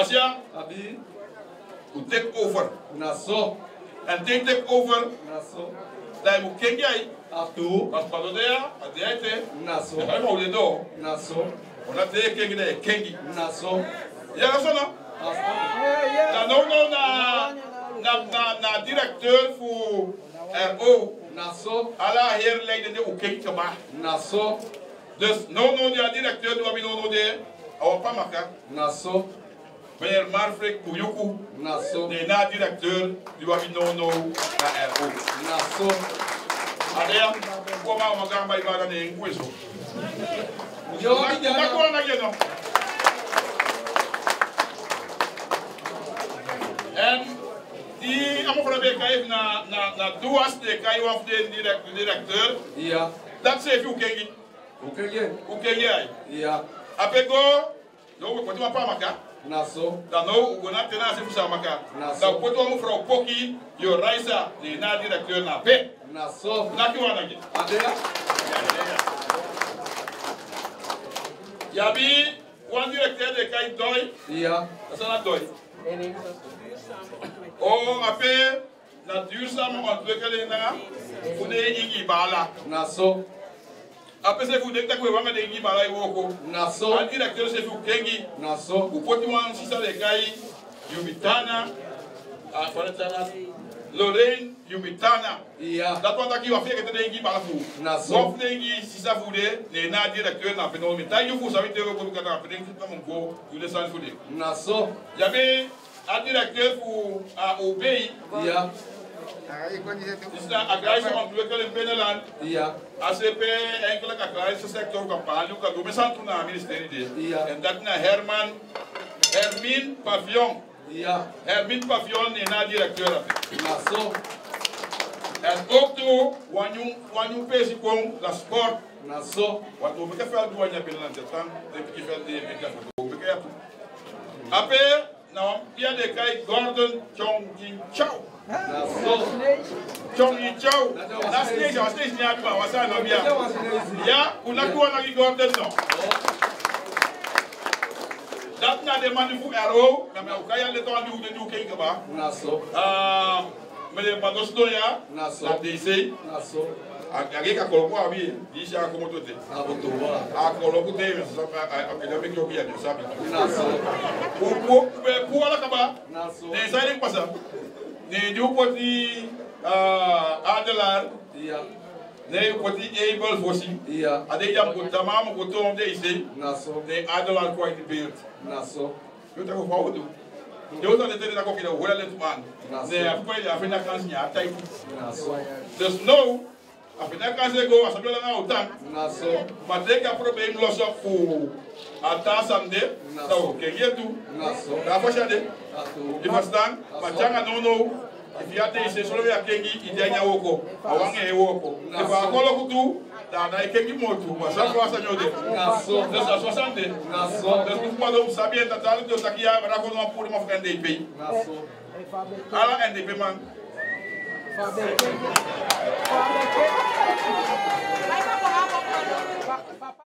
Basia, Abi. who take over. Naso. And they take over. Naso. Like who can get Atu. as Palodea, at the Ete, Naso. the Hamo de Do, Naso. or not the King de Kengi. Naso. Yarasona. Na directeur voor RO. Naso. Alla heer leiden de Oké gemaakt. Naso. Dus no de directeur die we no de our pamaka. Naso. Meneer Marfrik Kuyuku. Naso. De na directeur die we no na RO. Naso. Adea, kom maar gamba ibada de Nkwezo. Yo, na ko na geno. En die allemaal van de na duas de kai of de directeur. Ja. Dat zei u kengi. Hoe ken jij? Ja. Apego, yo we kwati mapa maka. Naso. Dan nou we na tena se fusa maka. Dan kwati mevrouw Poki, yo Raisa, de na directeur na pe. Naso. Na ki wana ge. Adea. Yabi, one directeur de kai doi. Ja. Asana doi. Oh, ape na duurzame ontwikkeling na fude ingi bala. Naso. Ape se fude tak we wanga de ingi bala iwoko. Naso. Al directeur se fu kengi. Naso. Upoti wan sisa de kai Yumitana. Fanatana. Lorraine Yumitana. Ja. Dat want dat je wat feke de ingi bala fu. Naso. Of de ingi sisa fude ne na directeur na peno mi tayu fu sabi te ko ka na peno ki mo go you le san fude. Naso. Yabe a directeur pour obéir. Ja. Is dat agrarische ontwikkeling in binnenland? Ja. ACP enkele agrarische sector campagne ook doen. We zijn toen naar het ministerie. Ja. En dat naar Hermine Pavillon. Ja. Hermine Pavillon is na directeur. Naso. En ook toe, wanneer pesi kom la sport. Naso. Want we moeten veel doen in binnenland. Dat kan ik veel de bekijken. Après, nou, via de kai Gordon Chong Jin Chow. Naso. Chong Jin Chow. Na stage, was stage ni abi ma wasa na bia. Ya, kuna kuwa na Gordon no. Dat na de manu fu ero, na me ukaya le to andi u de du ke ba. Naso. Mele Badosto ya. Naso. Na DC. Naso. Age ka koloko abi, di sha ko moto te. Abotowa. A koloko te me so a ke me ko bi ya de sabi. Naso. Ku ala ka ba. Naso. Ne sai pasa. Ne du poti Adelar. Ja. Ne poti able fosi. Ja. Ade jam ko tamam ko to de ise. Naso. Ne Adelar ko in build. Naso. Yo ta ko fa wudu. Yo ta de na ko kila wala le tuman. Ne afa ya fa na kan nya tai. Naso. There's no afina kan se go asabela na utan. Naso. But they can problem loss of for ata samde. So ke yetu. Naso. Da fa shade. Atu. You understand? Machanga no. If you have this, so we are kengi idenya woko. Awange e woko. If I call kutu, da na kengi motu. Masa kwa sa nyode. Naso. Desa 60. Naso. Desa kuma do sabia tatalo do takia rako no puri mo fkande ipe. Naso. Ala NDP man. Fabriqué.